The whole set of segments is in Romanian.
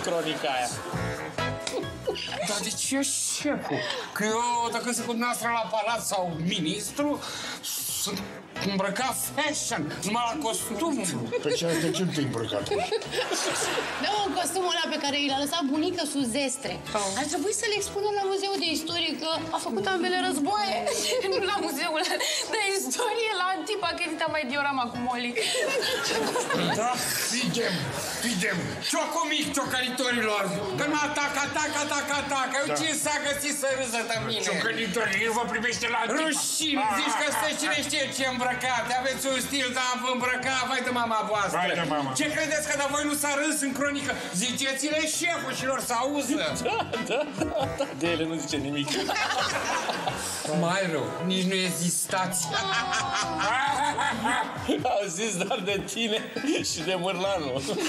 cronica aia. Dar de ce, șeful? Că eu, dacă sunt cu dumneavoastră la palat sau ministru, sunt îmbrăcat fashion, numai la costum. Pe ce de ce nu te-ai îmbrăcat? Da, un costumul ăla pe care i l-a lăsat bunica sus Zestre. Ar trebui să le expună la Muzeul de Istorie, că a făcut ambele războaie. Nu la Muzeul de Istorie, la Antipa, că edita mai diorama cu Molly. Da, fidem. Ciocomic, ciocălitorilor. Că mă atacă. Eu ce s-a găsit să râză de mine? Ciocălitorii, el vă primește la Antipa. Rușine, zici că stă cine știe ce îmbrăcate. Aveți un stil, dar îmbrăcat, vai de mama voastră. Vai de mama. Ce credeți că de voi nu s-a râs în cronică? Ziceți-le șefușilor să auză. Da. De ele nu zice nimic. Mai rău, nici nu existați. Au zis doar de tine și de Mârlanu.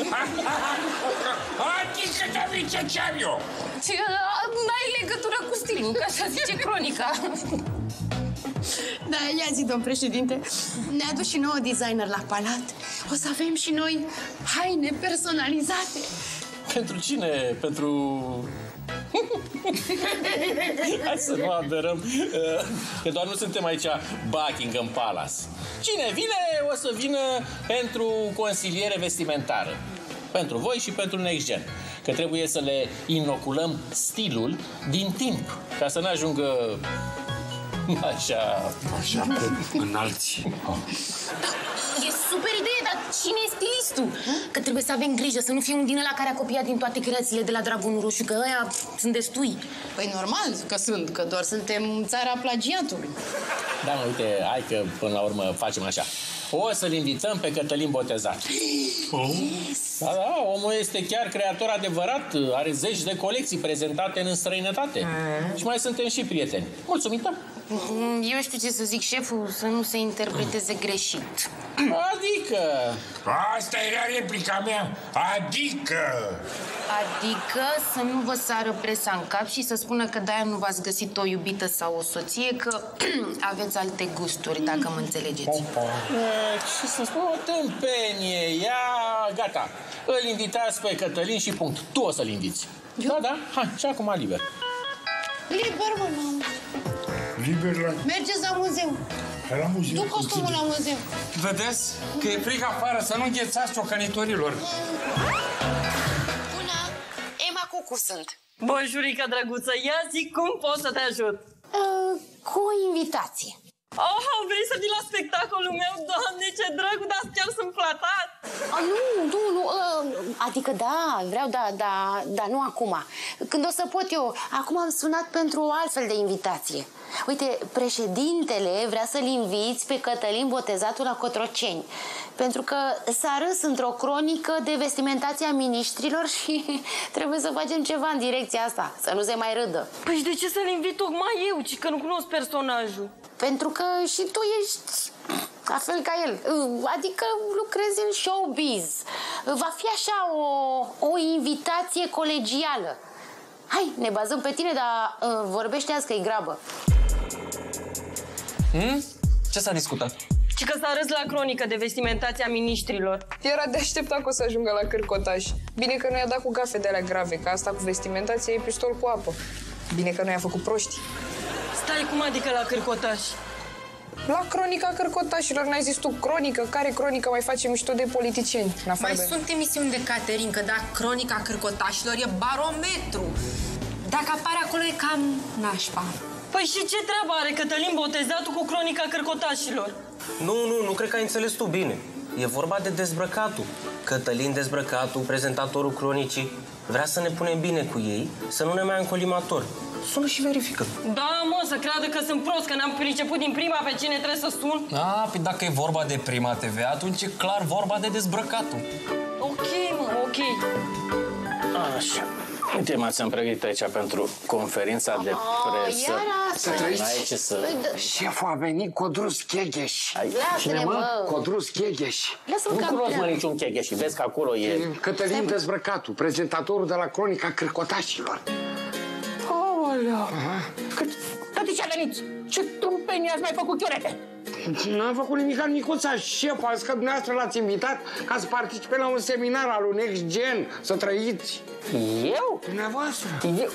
Adică de ce am eu? N-ai legătură cu stilul, că așa zice cronica. Da, ia zi, domn președinte, ne-a adus și nouă designer la palat. O să avem și noi haine personalizate. Pentru cine? Pentru... Hai să nu aberăm, că doar nu suntem aici Buckingham Palace. Cine vine, o să vină pentru consiliere vestimentară. Pentru voi și pentru Next Gen. Că trebuie să le inoculăm stilul din timp, ca să nu ajungă așa înalți. E super idee, dar cine e stilistul? Că trebuie să avem grijă să nu fie un din ăla care a copiat din toate creațiile de la Dragonul Roșu, că ăia sunt destui. Păi normal că sunt, că doar suntem țara plagiatului. Da, mă, uite, hai că până la urmă facem așa. O să-l invităm pe Cătălin Botezat. Da, omul este chiar creator adevărat, are zeci de colecții prezentate în străinătate. Și mai suntem și prieteni. Mulțumită? Eu știu ce să zic, șeful, să nu se interpreteze greșit. Adică... Asta era replica mea. Adică să nu vă sară presa în cap și să spună că de-aia nu v-ați găsit o iubită sau o soție, că aveți alte gusturi, dacă mă înțelegeți. Ce să spun, o tâmpenie, ia, gata. Îl invitați pe Cătălin și punct. Tu o să-l inviți. Da, hai, și acum liber. Liber, mă, n-am. liber la... Mergeți la muzeu. La muzeu. Du costumul la muzeu. Vedeți că e frig afară, să nu înghețați ciocănitorilor. Bună! Emma Cucu sunt. Bonjurica, drăguță, ia zi cum pot să te ajut. Cu o invitație. Oh, vrei să vii la spectacolul meu? Doamne, ce drăgu, dar chiar sunt flatat. Nu, adică da, vreau, dar nu acum. Când o să pot eu. Acum am sunat pentru o altfel de invitație. Uite, președintele vrea să-l inviți pe Cătălin Botezatul la Cotroceni, pentru că s-a râs într-o cronică de vestimentația miniștrilor și trebuie să facem ceva în direcția asta, să nu se mai râdă. Păi și de ce să-l invit tocmai eu, ci că nu cunosc personajul? Pentru că și tu ești la fel ca el, adică lucrezi în showbiz. Va fi așa o invitație colegială. Hai, ne bazăm pe tine, dar vorbește azi că e grabă. Ce s-a discutat? Și că s-a râs la cronică de vestimentația miniștrilor. Era de așteptat că o să ajungă la cârcotaș. Bine că nu i-a dat cu gafe de alea grave, că asta cu vestimentația e pistol cu apă. Bine că nu i-a făcut proști. Stai, cum adică la cârcotaș? La cronica cârcotașilor, n-ai zis tu cronică? Care cronică? Mai face mișto de politicieni. Mai sunt emisiuni de caterincă, dar cronica cârcotașilor e barometru. Dacă apare acolo e cam nașpa. Păi și ce treabă are Cătălin Botezatul cu cronica cârcotașilor? Nu cred că ai înțeles tu bine. E vorba de Dezbrăcatul. Cătălin Dezbrăcatul, prezentatorul cronicii, vrea să ne punem bine cu ei, să nu ne mai încolimatori. Sună și verifică. Da, mă, să creadă că sunt prost, că n-am priceput din prima pe cine trebuie să sun. Păi dacă e vorba de Prima TV, atunci e clar vorba de Dezbrăcatul. Ok, mă, ok. Așa. Uite, m-ați pregătit aici pentru conferința de presă. Iar asta. Aici să... Șeful a venit Codrus Chegheș. Lasă-le, mă. Codrus Chegheș. Lasă-l Nu cam cunosc, mă, treabă. niciun Chegheș și vezi că acolo e... Cătălin Dezbrăcatul, prezentatorul de la cronica cârcotașilor. Aoleu! Dar de ce a venit? Ce tâmpenie ați mai făcut, chiorete? N-am făcut nimic, Nicuța, șef, a zis că dumneavoastră l-ați invitat ca să participe la un seminar al lui Next Gen, să trăiți. Eu? Dumneavoastră. Eu?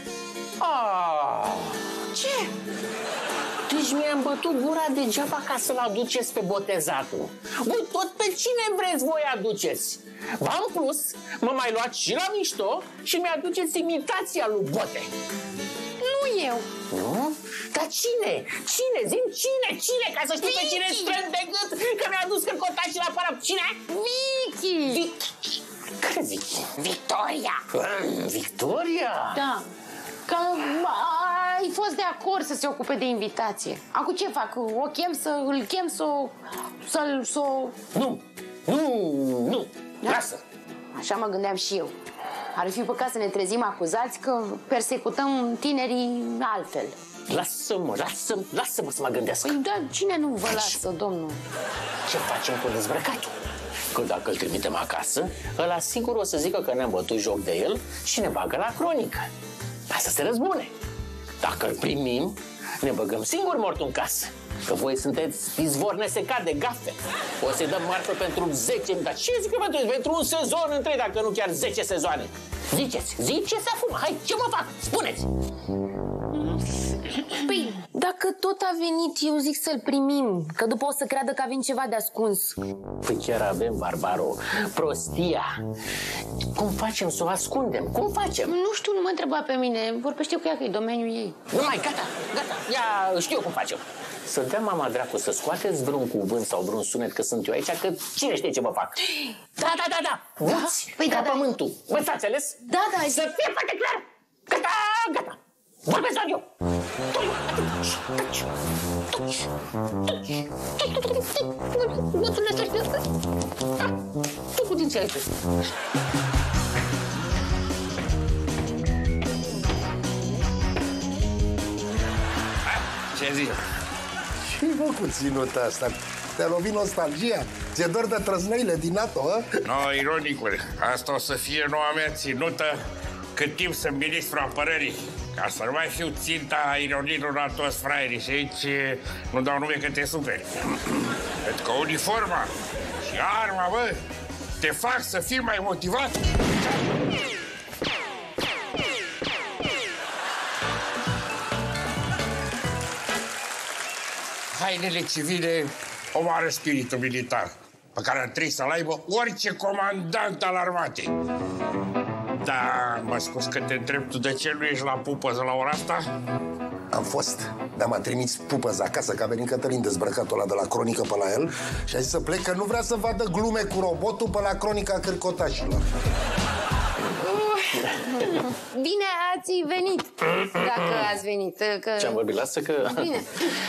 Ce? Deci mi-am bătut gura degeaba ca să-l aduceți pe botezatul. Voi tot pe cine vreți voi aduceți? V-am plus, mă mai luați și la mișto și mi-aduceți imitația lui Bote. Nu eu. Nu? Dar cine? Cine? Zi-mi cine? Ca să știu pe cine strâng de gât că mi-a adus cărcotașii la aparat. Cine? Vicky! Care Vicky? Victoria! Victoria? Da. Că ai fost de acord să se ocupe de invitație. Acum ce fac? Îl chem să... Nu. Lasă. Așa mă gândeam și eu. Ar fi păcat să ne trezim acuzați că persecutăm tinerii altfel. Lasă-mă să mă gândesc. Păi da, cine nu vă lasă, domnul? Ce facem cu dezbrăcatul? Că dacă îl trimitem acasă, ăla sigur o să zică că ne-am bătut joc de el și ne bagă la cronică. Asta se răzbune. Dacă îl primim, ne băgăm singur mortul în casă. Că voi sunteți izvor nesecat de gafe. O să-i dăm marfă pentru 10, dar ce zic că pentru un sezon întreg, dacă nu chiar 10 sezoane? Ziceți acum, hai, ce mă fac? Spuneți! Păi, dacă tot a venit, eu zic să-l primim, că după o să creadă că avem ceva de ascuns. Păi chiar avem, Barbaro, prostia. Cum facem să o ascundem? Cum facem? Nu știu, nu mă întreba pe mine, vorbește cu ea că e domeniul ei. Numai, gata, ia știu cum facem. Să dea mama dracu să scoateți vreun cuvânt sau vreun sunet că sunt eu aici, că cine știe ce vă fac. Da. Buți, Păi ca da. pământul. Bă, ți-ați înțeles? Da. Să fie foarte clar. Gata. Vorbesc la eu. Tu cu dinții aici. Ce zici? Ce-i făcut ținuta asta? Te-a lovit nostalgia? Ți-e dor de trăznăile din NATO, a? No, ironicule, asta o să fie noua mea ținută cât timp sunt ministru apărării. Ca să nu mai fiu ținta ironilor la toți fraierii și aici nu dau nume că te superi. Pentru că uniforma și arma, bă, te fac să fii mai motivat. Hainele civile omoară spiritul militar, pe care ar trebui să-l aibă orice comandant al armatei. Da, mă scuz că te întreb, tu de ce nu ești la pupăză la ora asta? Am fost, dar m-a trimis pupăz acasă, că a venit Cătălin dezbrăcatul ăla de la cronică pe la el și a zis să plec, că nu vrea să vadă glume cu robotul pe la cronica cârcotașilor. Bine ați venit, dacă ați venit. Că... Ce-am vorbit? Lasă că... Bine.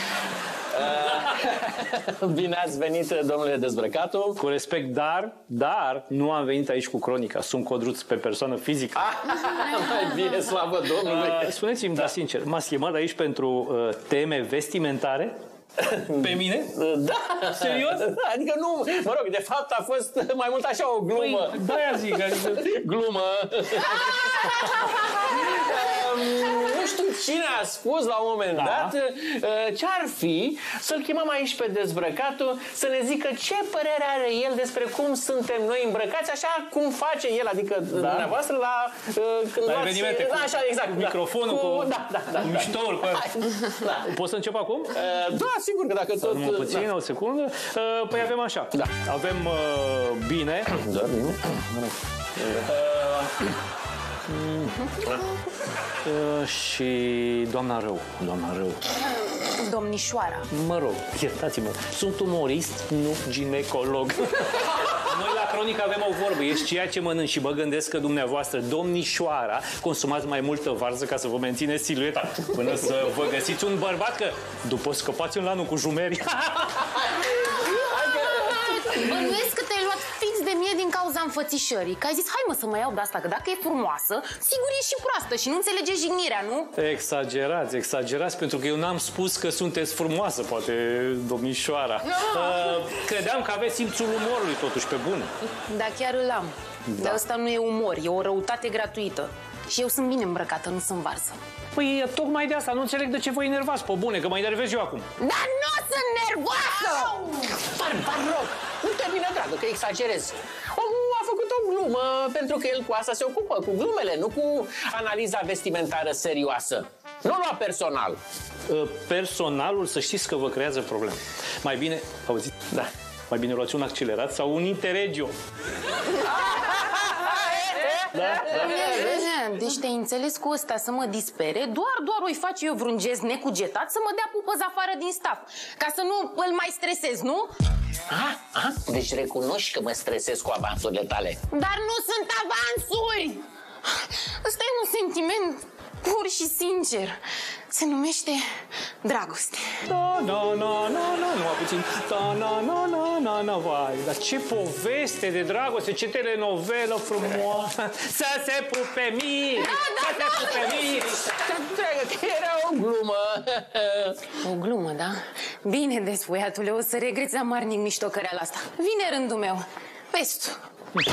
Bine ați venit, domnule dezbrăcatul. Cu respect, dar nu am venit aici cu cronica. Sunt Codruț pe persoană fizică. Mai bine, slavă Domnului. Spuneți-mi, dar sincer, m-ați chemat aici pentru teme vestimentare? Pe mine? Da. Serios? Adică nu, mă rog, de fapt a fost mai mult așa o glumă. Păi, de-aia zic, adică... Glumă. Nu știu cine a spus la un moment dat ce-ar fi să-l chemăm aici pe dezbrăcatul să ne zică ce părere are el despre cum suntem noi îmbrăcați, așa cum face el, adică dumneavoastră la... la evenimente, cu așa, exact, microfonul, cu miștoul, cu... Da. Pot să încep acum? Da, sigur că dacă tot... Numai puțin, o secundă. Păi avem așa. Da. Avem bine. Doar bine. Și doamna rău. Domnișoara. Mă rog, iertați-mă, sunt umorist, nu ginecolog. Noi la Cronica avem o vorbă, ești ceea ce mănânci și mă gândesc că dumneavoastră, domnișoara, consumați mai multă varză ca să vă mențineți silueta până să vă găsiți un bărbat, că după scăpați în lanul cu jumeri. Bănuiesc că te-ai luat fix de mine din cauza înfățișării. Că ai zis, hai mă să mă iau de asta, că dacă e frumoasă, sigur e și proastă și nu înțelege jignirea, nu? Exagerați, pentru că eu n-am spus că sunteți frumoasă, poate, domnișoara. Credeam că aveți simțul umorului, totuși, pe bune. Da, chiar îl am. Dar ăsta nu e umor, e o răutate gratuită. Și eu sunt bine îmbrăcată, nu sunt varză. Păi, tocmai de asta nu înțeleg de ce vă enervați, pe bune, că mă enervez eu acum. Dar nu sunt nervoasă! Vă rog, nu termină, dragă, că exagerez. Omul a făcut o glumă, pentru că el cu asta se ocupă, cu glumele, nu cu analiza vestimentară serioasă. Nu lua personal. Personalul, să știți că vă creează probleme. Mai bine, auziți? Da. Mai bine luați un accelerat sau un interregio. Deci te-ai înțeles cu ăsta să mă dispere, doar o-i face eu vreun gest necugetat să mă dea pupăz afară din staff, ca să nu îl mai stresez, nu? Deci recunoști că mă stresez cu avansurile tale. Dar nu sunt avansuri! Ăsta e un sentiment pur și sincer. Se numește dragoste. Numai puțin. Vai, dar ce poveste de dragoste, ce telenovelă frumoasă. Să se pupe miri, să se pupe miri. Era o glumă. O glumă, da? Bine, despuiatule, o să regreți amarnic miștocăreala asta. Vine rândul meu. Vezi tu.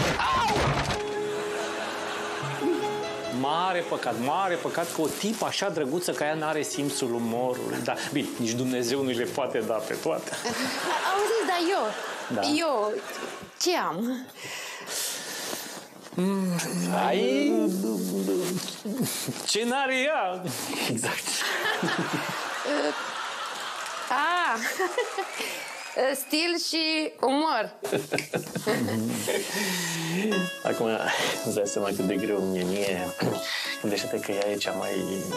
Mare păcat că o tipă așa drăguță ca ea n-are simțul umorului. Da, bine, nici Dumnezeu nu le poate da pe toate. Auziți, dar eu ce am? Ai... Ce n-are ea? Exact. Stil și umor. Acum îți dai seama cât de greu mie. Gândește-te că ea e cea mai...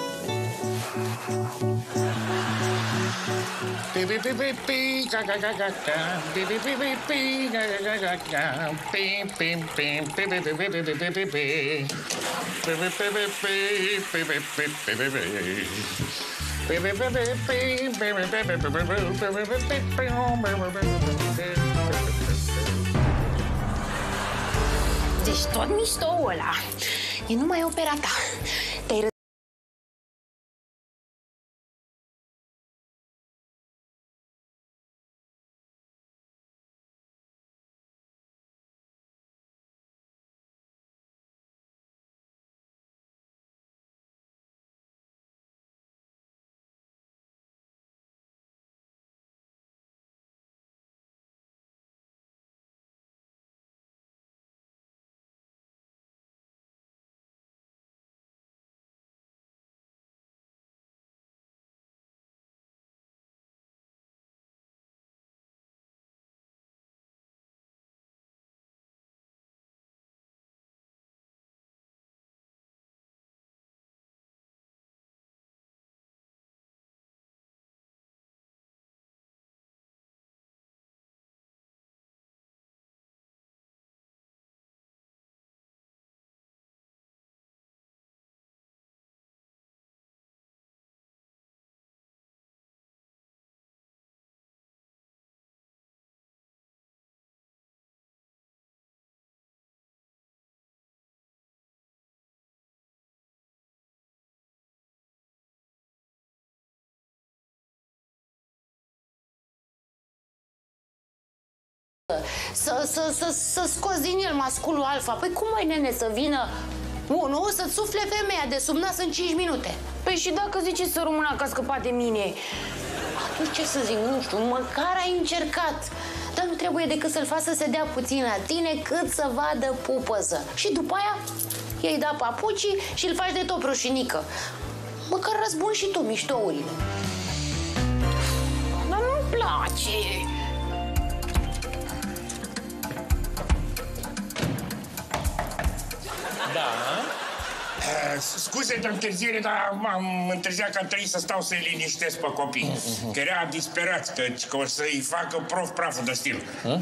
Deci tot miștoul ăla e numai opera ta. Te-ai să scoți din el masculul alfa. Păi cum ai, nene, să vină unul să-ți sufle femeia de sub nas în 5 minute? Păi și dacă zice să rămână că a scăpat de mine, atunci ce să zic, nu știu, măcar ai încercat. Dar nu trebuie decât să-l faci să se dea puțin la tine cât să vadă pupăză. Și după aia i-ai dat papucii și îl faci de tot proșinică. Măcar răzbun și tu miștourile. Dar nu-mi place. Da. Scuze de întârziere, dar m-am întârziat că am trebuit să stau să-i liniștesc pe copii. Că era disperați că o să-i facă praful de stil.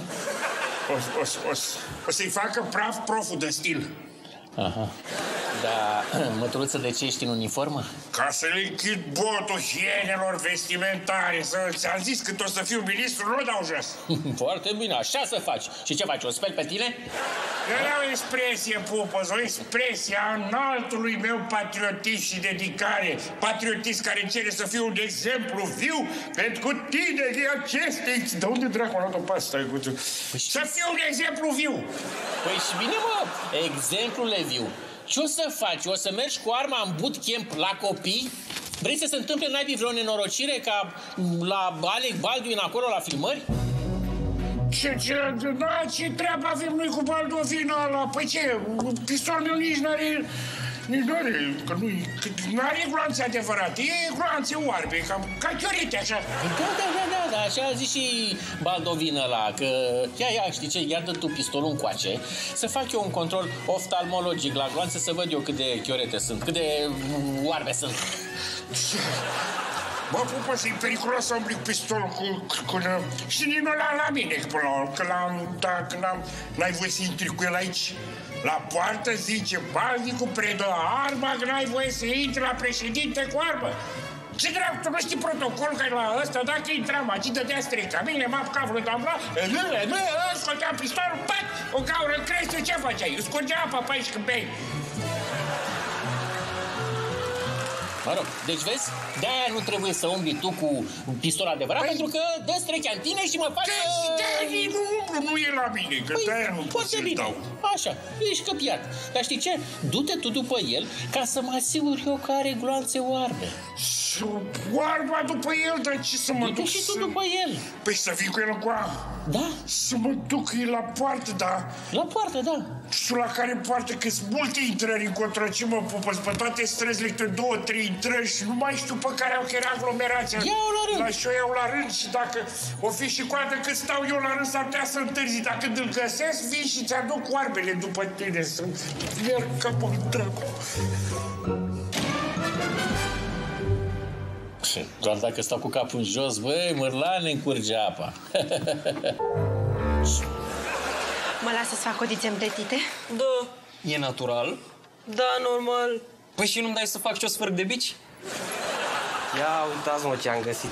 O să-i facă proful de stil. Aha. Dar, mătruță, de ce ești în uniformă? Ca să le închid botul hienelor vestimentare. Ți-am zis, când o să fiu ministru, nu dau jos. Foarte bine, așa să faci. Și ce faci, o speli pe tine? Era o expresie, Pupăz, o expresie a înaltului meu patriotism și dedicare. Patriotism care cere să fiu un exemplu viu pentru tinerii acestei. De unde dracu a luat-o pe asta? Să fiu un exemplu viu. Păi și bine, mă, exemplul e viu. Ce o să faci? O să mergi cu arma în bootcamp la copii? Vrei să se întâmple naibii vreo nenorocire ca la Alec Baldwin acolo la filmări? Ce treabă avem noi cu Baldovina ăla? Păi ce, pistolul meu nici n-are... N-are gloanțe adevărate, e gloanțe oarbe, ca chiorete, așa. Da, așa a zis și Baldovina ăla, că ia, știi ce, ia dă tu pistolul încoace, să fac eu un control oftalmologic la gloanțe să văd eu cât de chiorete sunt, cât de oarbe sunt. Bă, pupă, e periculos să umbli cu pistolul cu și nici nu la mine, că n-ai voie să intri cu el aici. La poartă zice, Baldicu predă arma, că n-ai voie să intri la președinte cu armă. Ce dracu, tu nu știi protocolul care la ăsta, dacă intram aici, dădea strict. Mine m-a apucat vreo doamna, scoteam pistolul, pat, o gaură în crește, ce făceai? Scurgea apa pe aici când bei. Mă rog, deci vezi, de-aia nu trebuie să umbli tu cu pistol adevărat, pentru că dă strechea în tine și mă faci de-aia nu e la mine, că de-aia nu pot să-l dau. Așa, ești căpiat. Dar știi ce? Du-te tu după el ca să mă asigur eu că are gloanțe oarbe. Oarba după el? Dar ce să mă duc și tu după el. Păi să vin cu el încoa? Da. Să mă duc el la poartă, da? La poartă, da. Știu la care poartă, că sunt multe intrări încotro, ce mă pupă, pe toate străzile câte 2-3 intrări și nu mai știu pe care au chiar aglomerația. Iau la rând. La și o iau la rând și dacă o fi și coadă cât stau eu la rând s-ar putea să întârzi. Dacă îl găsesc, vin și ți-aduc oarbele după tine. Să merg ca mă dracu. Doar dacă stau cu capul în jos, băi, Mărlane, încurge apa. Mă lasă să fac codițe împletite? Da. E natural? Da, normal. Păi și nu-mi dai să fac și o sfârc de bici? Ia uitați-mă ce am găsit.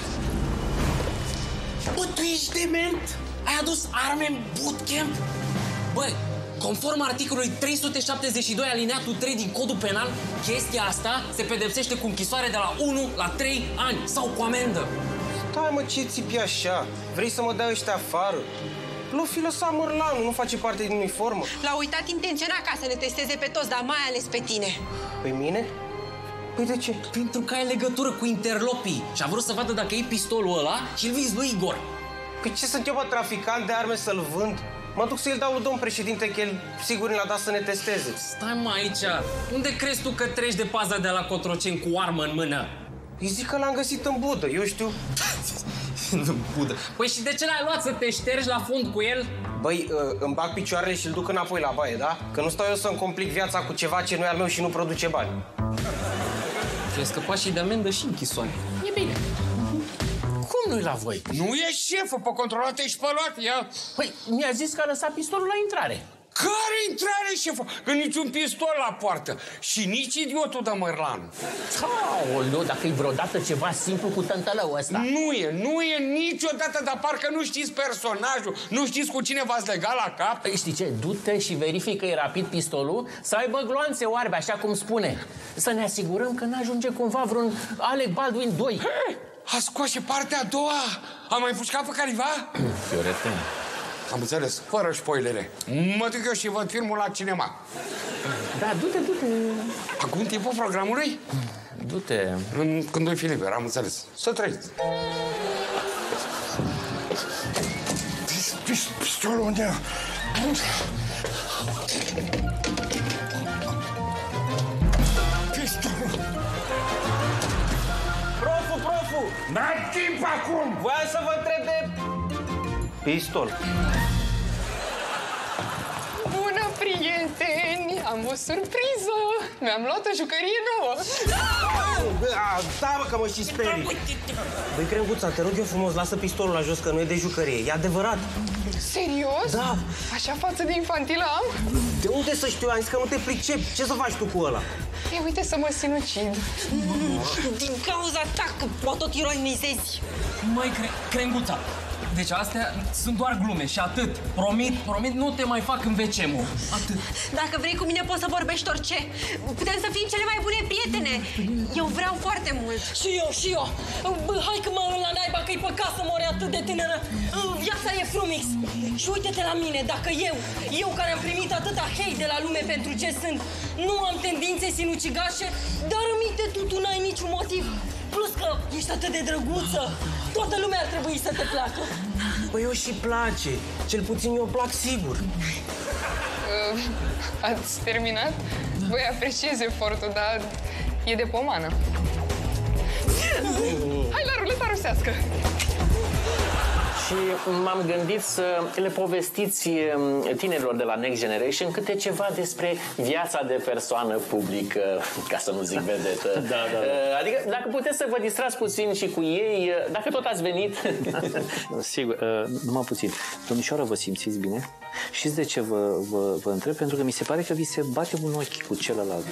Bă, tu ești dement? Ai adus arme în bootcamp? Băi, conform articolului 372 alineatul 3 din Codul Penal, chestia asta se pedepsește cu închisoare de la 1 la 3 ani sau cu amendă. Stai mă, ce țipi așa? Vrei să mă dai ăștia afară? L-o fi lăsat Mărlanu, nu face parte din uniformă. L-a uitat intenționat ca să ne testeze pe toți, dar mai ales pe tine. Pe mine? Păi de ce? Pentru că ai legătură cu interlopii și a vrut să vadă dacă e pistolul ăla și îl vinzi lui Igor. Păi ce sunt eu, bă, traficant de arme să-l vând? Mă duc să-i dau lui domn președinte, că el sigur ne l-a dat să ne testeze. Stai mă aici, unde crezi tu că treci de paza de la Cotroceni cu armă în mână? Îi zic că l-am găsit în Budă, eu știu. În Budă. Păi și de ce l-ai luat să te ștergi la fund cu el? Băi, îmi bag picioarele și îl duc înapoi la baie, da? Că nu stau eu să-mi complic viața cu ceva ce nu e al meu și nu produce bani. Și-ai scăpat și de amendă și închisoare. E bine. Cum nu-i la voi? Nu e șeful, pe controlată și spălat, ia. Păi, mi-a zis că a lăsat pistolul la intrare. Care intrare, șefă? Că niciun pistol la poartă. Și nici idiotul de Mărlanu. Aoleu, dacă e vreodată ceva simplu cu tântălăul ăsta. Nu e niciodată, dar parcă nu știți personajul. Nu știți cu cine v-ați legat la cap. Păi știi ce? Du-te și verifică e rapid pistolul, să aibă gloanțe oarbe, așa cum spune. Să ne asigurăm că n-ajunge cumva vreun Alec Baldwin 2. Hey, a scoase partea a doua. A mai pușcat pe careva? Fiorete. Am înțeles, fără spoilere. Mă duc eu și văd filmul la cinema. Da, du-te. Acum timpul programului? Du-te. Când o fi liber, am înțeles. Să trăiți. Pistolul unde e? Pistolul! Profu! N-am timp acum! Voiam să vă întreb de... pistol. Bună, prieteni! Am o surpriză! Mi-am luat o jucărie nouă! Da, mă, că mă și sperii. Băi, Crenguța, te rog eu frumos, lasă pistolul la jos, că nu e de jucărie. E adevărat. Serios? Da. Așa față de infantilă am? De unde să știu? Am zis că nu te pricepi. Ce să faci tu cu ăla? E, uite să mă sinucid. Din cauza ta, că poate tot ironizezi. Măi, Crenguța, deci astea sunt doar glume și atât. Promit, nu te mai fac în WC-mul. Atât. Dacă vrei cu mine poți să vorbești orice. Putem să fim cele mai bune prietene. Eu vreau foarte mult. Și eu. Hai că mă la naiba că-i păcat să mori atât de tânără. Viața e frumix. Și uite-te la mine, dacă eu care am primit atâta hate de la lume pentru ce sunt, nu am tendințe sinucigașe, dar minte tu n-ai niciun motiv. Plus că ești atât de drăguță, toată lumea ar trebui să te placă. Păi eu și place, cel puțin eu plac sigur. Ați terminat? Voi apreciez efortul, dar e de pomană. Hai la ruleta rusească! Și m-am gândit să le povestiți tinerilor de la Next Generation câte ceva despre viața de persoană publică, ca să nu zic vedetă. Da. Adică dacă puteți să vă distrați puțin și cu ei, dacă tot ați venit. Sigur, numai puțin. Domnișoară, vă simțiți bine? Știți de ce vă întreb? Pentru că mi se pare că vi se bate un ochi cu celălalt.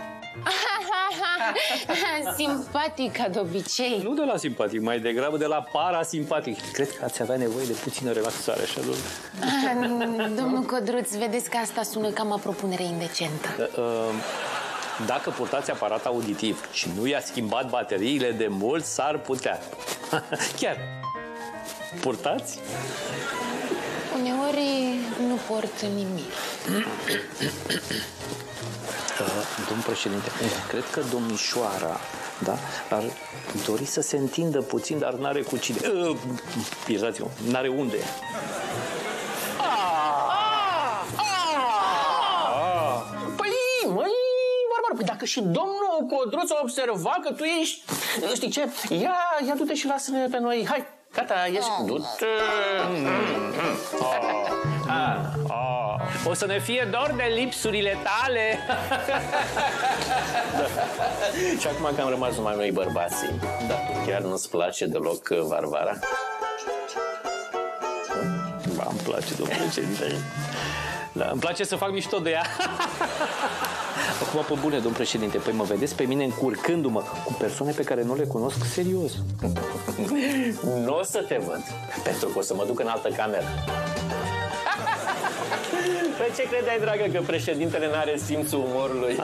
Simpatic, ca de obicei. Nu de la simpatic, mai degrabă de la parasimpatic. Cred că ați avea nevoie de puțină relaxare, așa, Domnul Codruț, vedeți că asta sună ca o propunere indecentă. Dacă purtați aparat auditiv și nu i-a schimbat bateriile, de mult s-ar putea. Chiar. Purtați? Uneori nu port nimic. Domnul președinte, cred că domnișoara, da, ar dori să se întindă puțin, dar n-are cu cine. Iertați-mă, n-are unde. Păi, Barbar, dacă și domnul Codruț a observat că tu ești, știi ce, ia du-te și lasă-ne pe noi, hai, gata, ieși, du-te. O să ne fie dor de lipsurile tale. Și acum că am rămas numai noi bărbații, chiar nu-ți place deloc Varvara? Ba, îmi place, domnule președinte. Da, îmi place să fac mișto de ea. Acum, pe bune, domn președinte, păi mă vedeți pe mine încurcându-mă cu persoane pe care nu le cunosc serios. Nu o să te văd, pentru că o să mă duc în altă cameră. Păi ce credeai, dragă, că președintele n-are simțul umorului?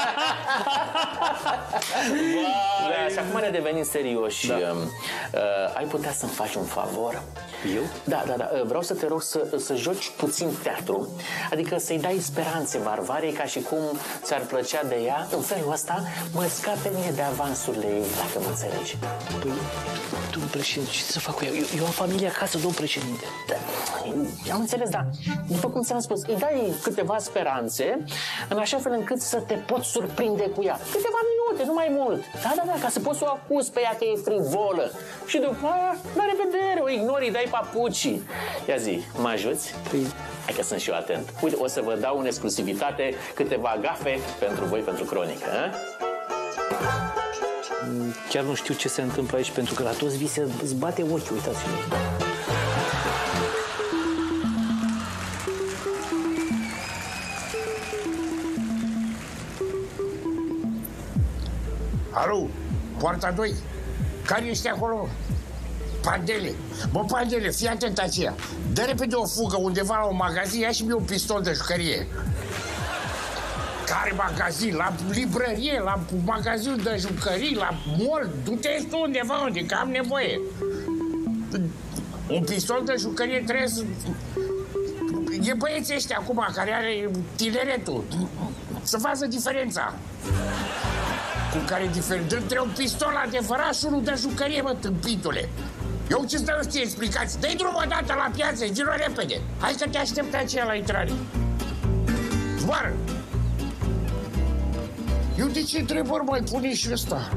Da, și acum ne devenim serioși. Da. Ai putea să-mi faci un favor? Eu? Da. Vreau să te rog să joci puțin teatru. Adică să-i dai speranțe Varvarei ca și cum ți-ar plăcea de ea. În felul ăsta mă scape mie de avansurile ei, dacă mă înțelegi. Păi, domnul președinte, ce să fac cu ea? Eu am familie acasă, domnul președinte. Da, am înțeles, da. După cum ți-am spus, îi dai câteva speranțe, în așa fel încât să te poți surprinde cu ea. Câteva minute, nu mai mult. Da, ca să poți să o acuzi pe ea că e frivolă. Și după aia, la revedere, o ignori, îi dai papucii. Ia zi, mă ajuți? Păi... Hai că sunt și eu atent. Uite, o să vă dau în exclusivitate câteva gafe pentru voi, pentru cronică, a? Chiar nu știu ce se întâmplă aici, pentru că la toți vi se zbate ochii, uitați-vă. Alo, poarta 2. Care ești acolo? Pandele. Bă, Pandele, fii atent aceea. Dă repede o fugă undeva la un magazin, ia și mie un pistol de jucărie. Care magazin? La librărie, la magazin de jucării, la mall. Du-te tu undeva unde, că am nevoie. Un pistol de jucărie trebuie să... E băieții ăștia acum care are tineretul. Să facă diferența. Cu care diferență? Între un pistol adevărat și unul de jucărie, mă, tâmpitule. Eu ce stau să-ți explicați? Dă-i drumul odată la piață, zi-o repede. Hai că te aștept aceea la intrare. Zboară! Eu de ce întrebări mai pune și ăsta?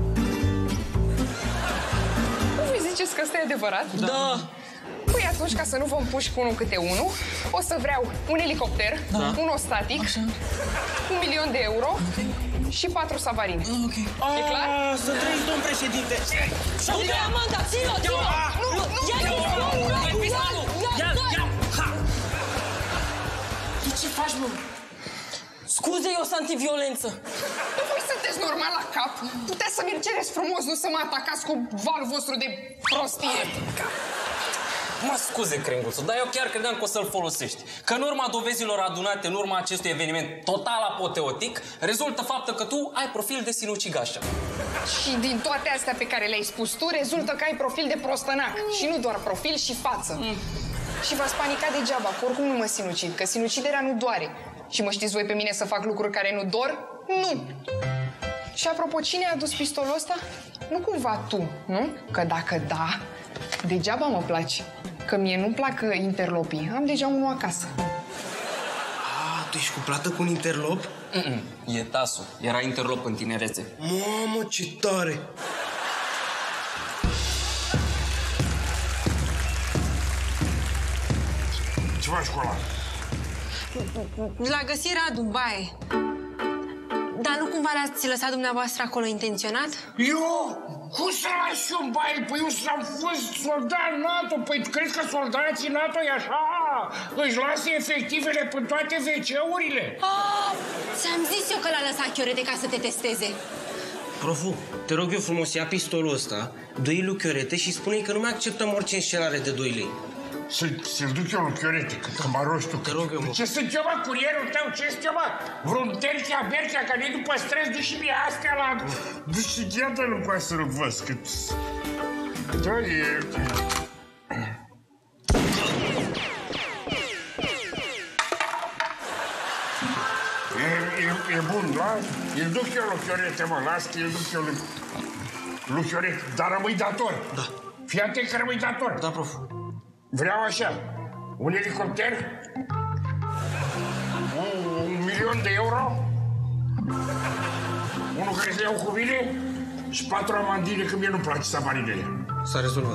Nu voi ziceți că ăsta e adevărat? Da. Păi atunci, ca să nu vă împuși cu unul câte unul, o să vreau un elicopter, un ostatic, așa, 1.000.000 de euro și 4 savarini. E clar? Să trăiți, domn președinte! Du-te, Amanda, ține-o! Ia! Ce faci, mă? Scuze, eu sunt antiviolență. Voi sunteți normal la cap? Puteți să mi-l cereți frumos, nu să mă atacați cu valul vostru de prostie. Mă scuze, Crenguțu, dar eu chiar credeam că o să-l folosești. Că în urma dovezilor adunate în urma acestui eveniment total apoteotic, rezultă faptul că tu ai profil de sinucigașă. Și din toate astea pe care le-ai spus tu, rezultă că ai profil de prostănac. Și nu doar profil, și față. Și v-ați panicat degeaba, că oricum nu mă sinucid, că sinuciderea nu doare. Și mă știți voi pe mine să fac lucruri care nu dor? Nu! Și apropo, cine a adus pistolul ăsta? Nu cumva tu, nu? Că dacă da, degeaba mă place. Că mie nu-mi plac interlopii. Am deja unul acasă. Tu ești cuplată cu un interlop? E Tasu. Era interlop în tinerețe. Mamă, ce tare! Ce faci cu ăla? L-a găsit Radu în baie. Dar nu cumva l-ați lăsat dumneavoastră acolo intenționat? Eu? Cum să lași eu în baie? Păi eu am fost soldat NATO. Păi tu crezi că soldații NATO e așa? Își lasă efectivele pe toate WC-urile? Ți-am zis eu că l-a lăsat Chiorete ca să te testeze. Profu, te rog eu frumos, ia pistolul ăsta, dă-i lui Chiorete și spune-i că nu mai acceptăm orice înșelare de 2 lei. Să-l duc eu lui Chiorete, că mă rogi tu. Te rog eu, mă. Ce sunt eu, mă, curierul tău? Ce sunt eu, mă? Vreun terchea-berchea, că nu-i după stres, duci mie astea la... Duci și gheadă-l cu să-l văz, că... Da, e bun, da? Îl duc eu lui Chiorete, mă, las că îl duc eu lui Chiorete. Dar rămâi dator. Da. Fii atent că rămâi dator. Da, prof. Vreau așa, un elicopter, 1.000.000 de euro, unul care să iau cu mine și 4 amandine, că mie nu-mi place savarinele. S-a rezolvat.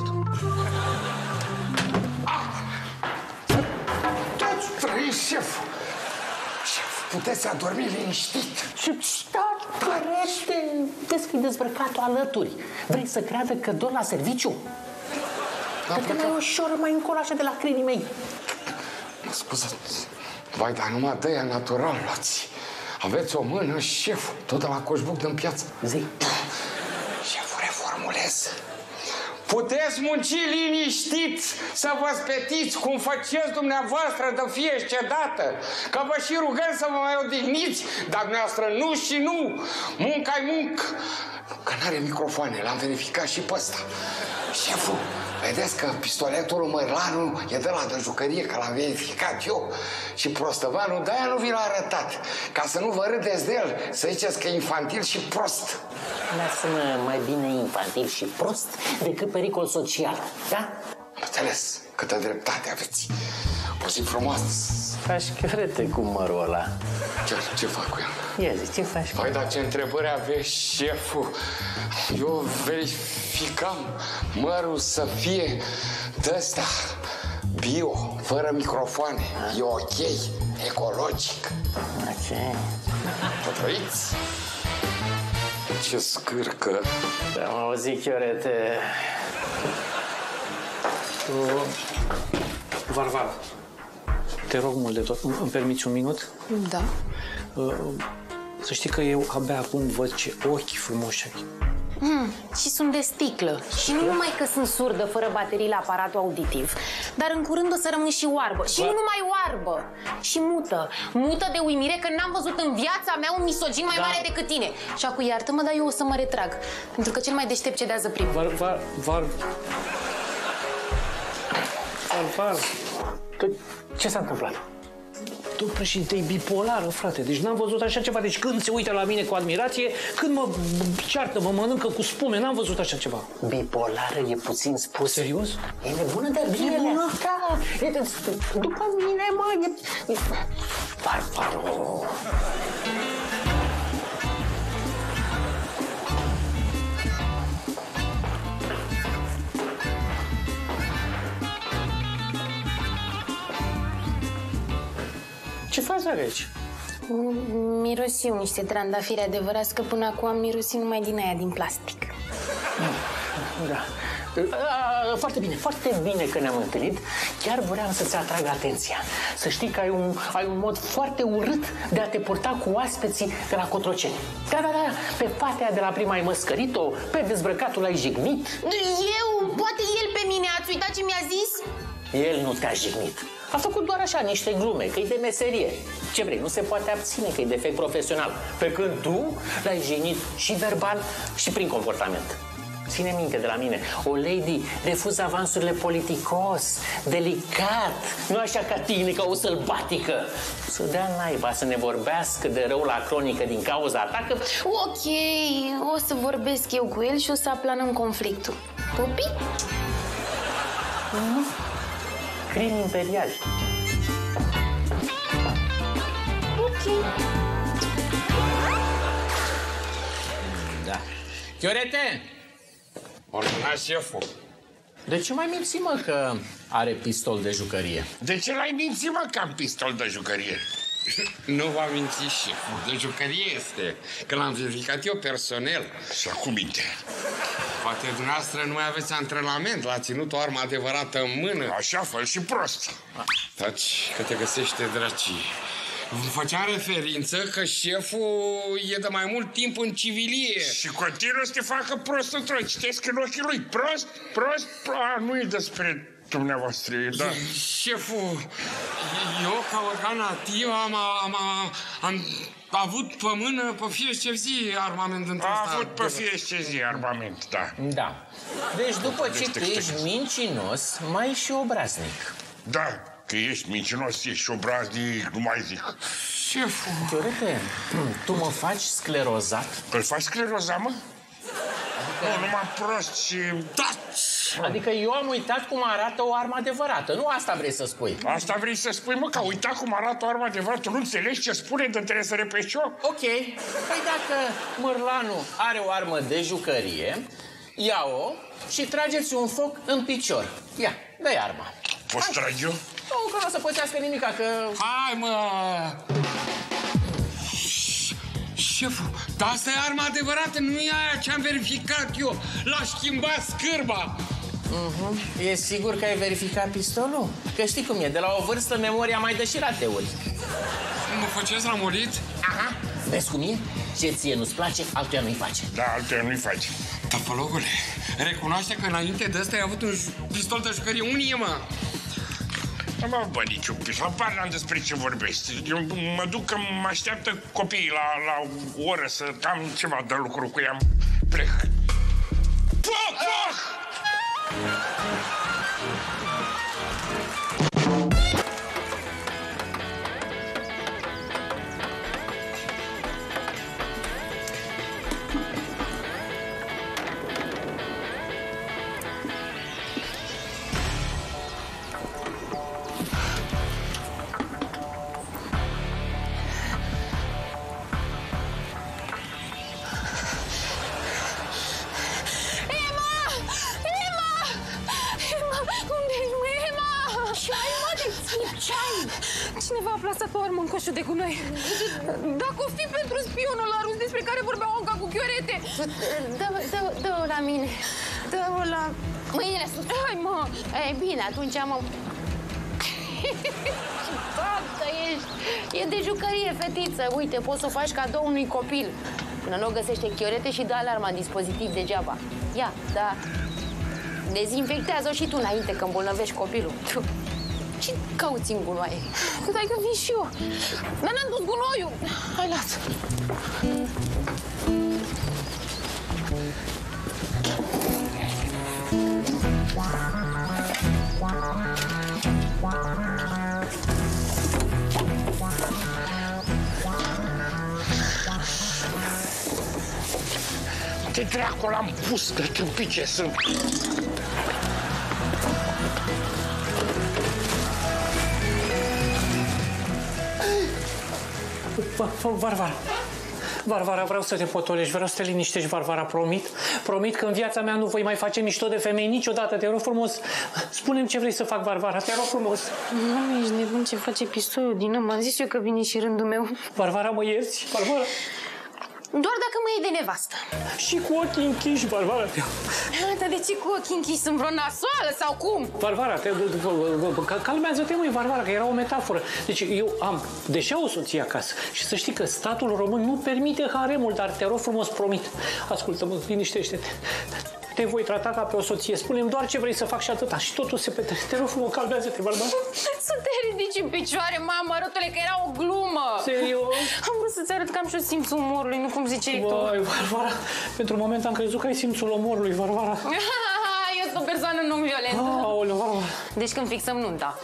Toți trăiți, șef! Șef, puteți adormi liniștit. Și dorește, vezi că e dezbrăcat-o alături. Vrei să creadă că dor la serviciu? Că mai ușor, mai încolo, așa de la crinii mei. Mă scuzați, vai, dar numai de-aia natural luați. Aveți o mână, șef, tot de la coșbuc din piață. Zi. Șeful, reformulez. Puteți munci liniștiți, să vă spetiți cum faceți dumneavoastră de fiecare dată. Că vă și rugăm să vă mai odihniți, dar dumneavoastră nu și nu. Munca-i muncă. Că n-are microfoane, l-am verificat și pe ăsta. Șeful, vedeți că pistoletul lui Mărlanu e de la de jucărie, că l-am verificat eu. Și prostăvanul de-aia nu vi l-a arătat. Ca să nu vă râdeți de el, să ziceți că e infantil și prost. Lasă-mă mai bine infantil și prost decât pericol social, da? Înțeles, câtă dreptate aveți. O zi frumoasă. Faci Chiorete cu mărul ăla. Ce fac cu el? Ia zi, ce faci? Păi, dar ce întrebări aveți, șeful? Eu verificam mărul să fie de-ăsta bio, fără microfoane. E ok, ecologic. Ce? Pătrăiți? Ce scârcă. Am auzit, Chiorete. Varvara, te rog mult de tot, îmi permiți un minut? Da. Să știi că eu abia acum văd ce ochi frumoși ai. Și sunt de sticlă. Și nu numai că sunt surdă, fără baterii la aparatul auditiv, dar în curând o să rămân și oarbă. Și nu numai oarbă, și mută. Mută de uimire că n-am văzut în viața mea un misogin mai mare decât tine. Și acum iartă-mă, dar eu o să mă retrag. Pentru că cel mai deștept cedează primul. Ce s-a întâmplat? Domnul președinte, e bipolară, frate. Deci n-am văzut așa ceva. Deci când se uită la mine cu admirație, când mă ceartă, mă mănâncă cu spume, n-am văzut așa ceva. Bipolară e puțin spus. Serios? E nebună de bine. E nebună? Da. După mine, mă, e... Barbaro. Ce faci aici? Mirosiu niște trandafiri adevărați, că până acum am mirosit numai din aia din plastic. Da. Foarte bine că ne-am întâlnit. Chiar vreau să-ți atrag atenția. Să știi că ai un mod foarte urât de a te purta cu oaspeții de la Cotroceni. Da. Pe fatea de la prima ai măscărit-o, pe dezbrăcatul ai jignit. Eu? Poate el pe mine? Ați uitat ce mi-a zis? El nu te-a jignit. A făcut doar așa niște glume, că e de meserie. Ce vrei, nu se poate abține, că e defect profesional. Pe când tu l-ai jignit și verbal și prin comportament. Ține minte de la mine, o lady refuză avansurile politicos, delicat, nu așa ca tine, ca o sălbatică. Să dea naiba să ne vorbească de rău la cronică din cauza ta, că... Ok, o să vorbesc eu cu el și o să aplanăm conflictul. Pupi? Crim imperial. Ok. Da. Chiorete! Ordona șeful. De ce mai minți, mă, că are pistol de jucărie? De ce l-ai mințit, mă, că am pistol de jucărie? Nu va minți șeful. De jucărie este. Că l-am verificat eu personal. Și acum minte. Poate dumneavoastră nu mai aveți antrenament. L-a ținut o armă adevărată în mână. Așa, fă și prost. Taci, că te găsește dracii. Făceam referință că șeful e de mai mult timp în civilie. Și continuă să te facă prost într-o. Citesc în ochii lui. Prost. Nu e despre dumneavoastră, da. Șeful, eu ca organ activ am avut pe mână pe fiecare zi armament într-o A avut pe fiecare zi armament, da. Da. Deci după ce tu ești mincinos, mai ești și obraznic. Da, că ești mincinos, ești și obraznic, nu mai zic. Șeful... Chiorete, tu mă faci sclerozat? Îl faci sclerozat, mă? Nu, numai prost și... Adică eu am uitat cum arată o armă adevărată. Nu asta vrei să spui. Asta vrei să spui, mă, că a uitat cum arată o armă adevărată. Nu înțelegi ce spune, de trebuie să repeți eu? Ok. Păi dacă Mârlanu are o armă de jucărie, ia-o și trageți un foc în picior. Ia, dă-i arma. Poți trage eu? Nu, că nu o să pățească nimica, că... Hai, mă! Șeful, dar asta e arma adevărată, nu e aia ce am verificat eu. L-a schimbat scârba. E sigur că ai verificat pistolul? Că știi cum e, de la o vârstă memoria mai dă și rateuri. Mă faceți ramorit? Aha. Vezi cum e? Ce ție nu-ți place, altuia nu-i face. Da, altuia nu-i face. Tăpălogule, recunoaște că înainte de ăsta ai avut un pistol de jucărie. Unii e, mă? Nu mă bă niciun pis, habar n-am despre ce vorbești. Eu mă duc că mă așteaptă copiii la o oră să am ceva de lucru cu ea. Plec. Foc! Cineva a plasat o armă în coșul de gunoi. Dacă o fi pentru spionul la rus despre care vorbeau Anca cu Chiorete. Dă-o la mine. Dă-o la... Mâinile sus. Hai, mă! Ei, bine, atunci am... Toată ești... E de jucărie, fetiță. Uite, poți să o faci cadou unui copil. Până nu o găsește Chiorete și dă alarma în dispozitiv degeaba. Ia, da. Dezinfectează-o și tu înainte că îmbolnăvești copilul. Ce cauți în gunoaie? Dai că vin și eu. Dar n-am dus gunoiul. Hai, lasă. De dracu l-am pus, de tâmpice sunt. Varvara, vreau să te potolești, vreau să te liniștești, Varvara, promit că în viața mea nu voi mai face mișto de femei niciodată, te rog frumos. Spune-mi ce vrei să fac, Varvara, te rog frumos. Nu, ești nebun, ce face pistolul din nou? M-am zis eu că vine și rândul meu. Varvara, mă ierți? Varvara? Doar dacă mă iei de nevastă. Și cu ochii închiși, Varvara. Dar de ce cu ochii închiși? Sunt vreo nasoală sau cum? Varvara, calmează-te, măi, Varvara, că era o metaforă. Deci eu am deja o soție acasă și să știi că statul român nu permite haremul, dar te rog frumos, promit. Ascultă-mă, liniștește-te. Te voi trata ca pe o soție. Spune-mi doar ce vrei să fac și atâta. Și totul se petrece. Te rog frumos, calmează-te, Barbara. Să te ridici în picioare, mamă, rătule, că era o glumă. Serios? Am vrut să-ți arăt că am și eu simțul umorului, nu cum ziceai tu. Vai, Varvara, pentru un moment am crezut că ai simțul umorului, Varvara. Eu sunt o persoană non-violentă. Aoleu, Varvara. Deci când fixăm nunta.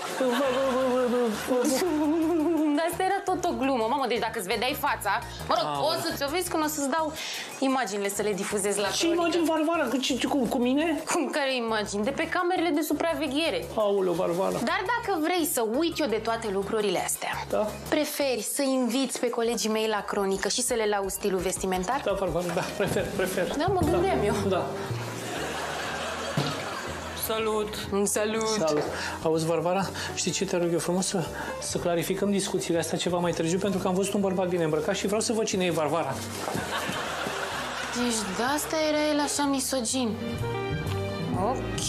Dar asta era tot o glumă, mamă, deci dacă îți vedeai fața, mă rog, o să-ți o vezi când o să-ți dau imaginile să le difuzez la Ce imagini, Varvara? Cu mine? Cum care imagini? De pe camerele de supraveghere. Aoleu, Varvara. Dar dacă vrei să uiți eu de toate lucrurile astea, da? Preferi să inviți pe colegii mei la cronică și să le lauzi stilul vestimentar? Da, Varvara, da, prefer. Da, mă gândeam eu. Da. Salut! Salut! Auzi, Varvara, știi ce te rog eu frumos? Să clarificăm discuțiile astea ceva mai târziu, pentru că am văzut un bărbat bine îmbrăcat și vreau să văd cine e Varvara. Deci de asta era el așa misogin. Ok.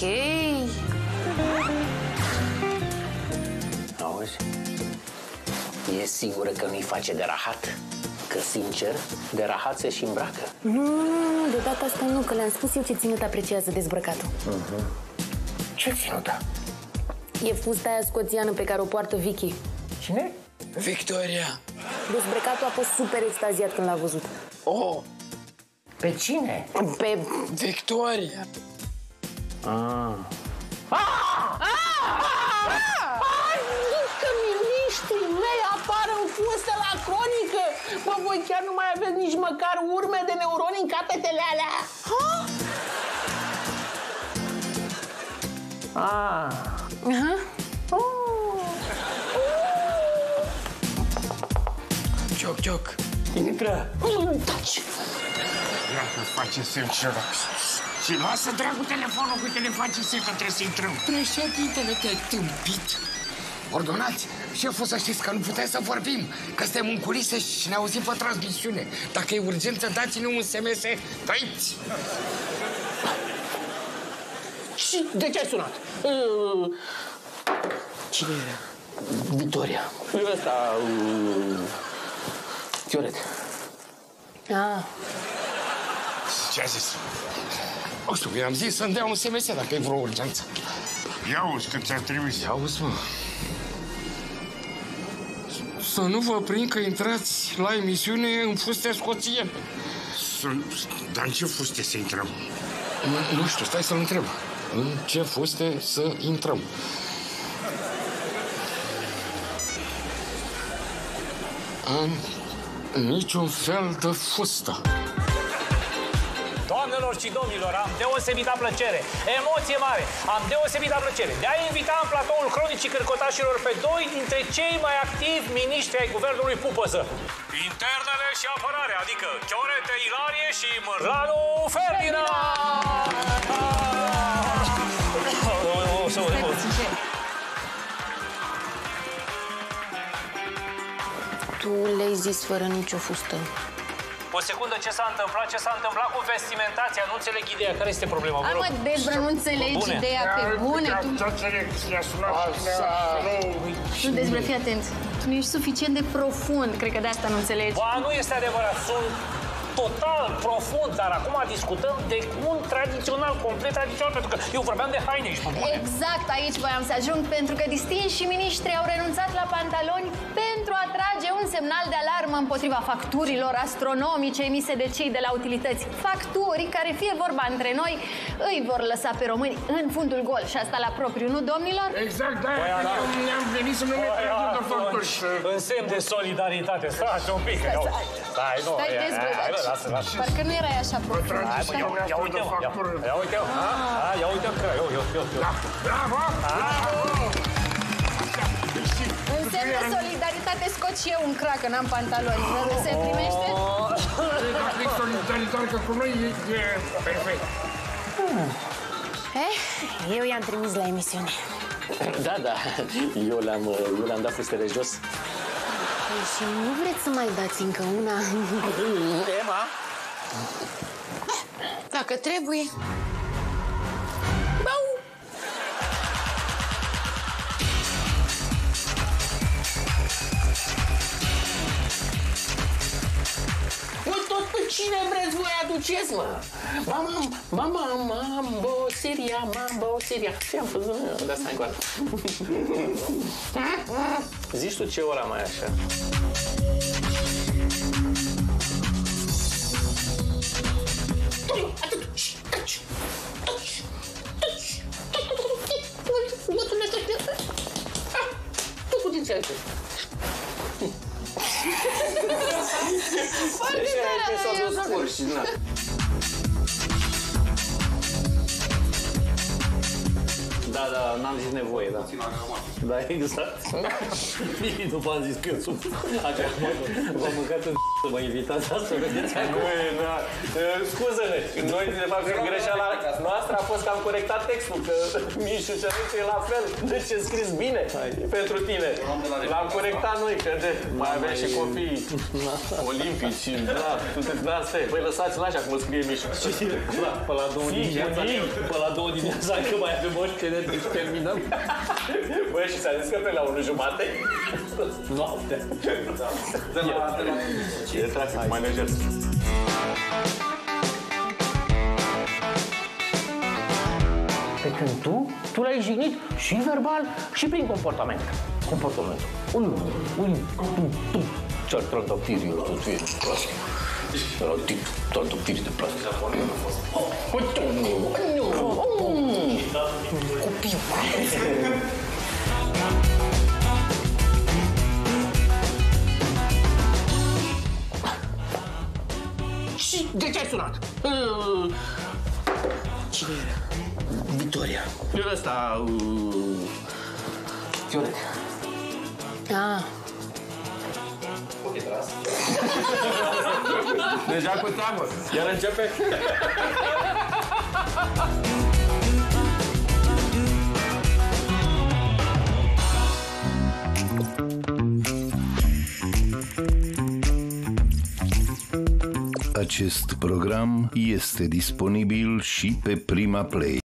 Auzi? E sigură că nu-i face de rahat? Că, sincer, de rahat se și îmbracă. Nu, de data asta nu, că le-am spus eu ce ținut apreciază dezbrăcatul. Ce ținută? E fusta aia scoțiană pe care o poartă Vicky. Cine? Victoria. Dezbrăcatul a fost super extaziat când l-a văzut. Oh! Pe cine? Pe... Victoria. Adică miniștrii mei apar în fustă la cronică! Bă, voi chiar nu mai aveți nici măcar urme de neuroni în capetele alea? Cioc. Intră! Taci! Dacă face semn și rog. Și lasă, dragul, telefonul cu tine face semn că trebuie să intrăm. Președintele, te-ai tâmpit. Ordonați, șeful, să știți că nu putem să vorbim, că suntem în culise și ne auzim pe transmisiune. Dacă e urgență, dați-ne un SMS de aici. Și de ce ai sunat? Cine era? Victoria. Ăsta... Fioret. Ce a zis? O știu, i-am zis să-mi dea un SMS dacă e vreo urgență. Ia auzi că ți-a trimis. Ia auzi, mă. Să nu vă prind că intrați la emisiune în fuste scoțiene. Dar în ce fuste să intrăm? Nu știu, stai să-l întreb. În ce fuste să intrăm? În niciun fel de fustă. Doamnelor și domnilor, am deosebită plăcere, emoție mare, am deosebită plăcere de a invita în platoul Cronicii Cârcotașilor pe doi dintre cei mai activi miniștri ai guvernului Pupăză. Internele și apărare, adică Chiorete Ilarie și Mărlanu Ferdinand! Tu le-ai zis fără nicio fustă. O secundă, ce s-a întâmplat? Ce s-a întâmplat cu vestimentația? Nu înțeleg ideea. Care este problema? Hai mă, Debra, nu înțelegi ideea pe bune. Tu, Debra, fii atent. Tu nu ești suficient de profund. Cred că de asta nu înțelegi. Ba, nu este adevărat. Sunt total profund, dar acum discutăm de un tradițional, complet tradițional, pentru că eu vorbeam de haine și Exact, aici voiam să ajung, pentru că distinși miniștri au renunțat la pantaloni pentru a trage un semnal de alarmă împotriva facturilor astronomice emise de cei de la utilități. Facturi care, fie vorba între noi, îi vor lăsa pe români în fundul gol. Și asta la propriu, nu, domnilor? Exact, da, ne-am venit să nu ne tragem de facturi. În semn de solidaritate, stați un pic. Stai, nu, lasă. Parcă nu erai așa profund. Ia uite-o, că Bravo! În semn de solidaritate scot și eu un crac, că n-am pantaloni. Se primește? Dacă e solidaritate cu noi, e perfect. Eu i-am trimis la emisiune. Da, eu le-am dat fustele jos. Și nu vreți să mai dați încă una? Emma? Dacă trebuie. Voi tot pe cine vreți voi aduceți, mă? Mambo, Siria. Ce-am făcut? Da, stai încoară. Zici tu ce ora mai așa? Tu cu din țeapă. Da, n-am zis nevoie, da. Da, exact. După am zis că eu sunt așa, v-am mâncat în să mă invitați asta, vedeți? Scuză-ne, noi de fapt greșeala noastră a fost că am corectat textul, că Mișu Căruță e la fel, deci e scris bine pentru tine. L-am corectat noi, că mai avea și copii olimpici, da, stai, băi lăsați-l așa cum scrie Mișu. Pe la 2 dimineața, că mai avem o știre, deci terminăm. Băi, și ți-a zis că pe la 1:30? Noaptea. E trafic mai lejer. Pe când tu l-ai jignit și verbal și prin comportament. Comportamentul. Ce-ar trandafiri eu tot fie de plastic. Era tip trandafiri de plastic. Copiu. Și de ce ai sunat? Cine era? Victoria. Ăsta... Fiorec. Deja cu teamă. Iar începe. Acest program este disponibil și pe Prima Play.